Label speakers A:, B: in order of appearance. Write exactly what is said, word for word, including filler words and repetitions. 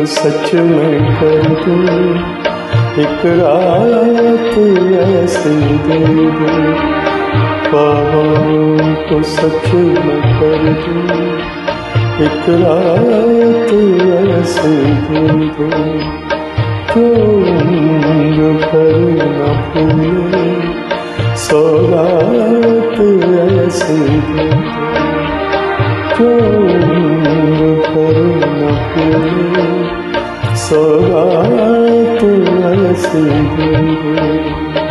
A: सच में कर दूं, एक रात ऐसी दे दो। ख्वाबों को सच में कर दूं, एक रात ऐसी दे दो। जो उम्र भर न भूले, सौगात ऐसी दे दो। जो उम्र भर न भूले, सौगात ऐसी दे दो।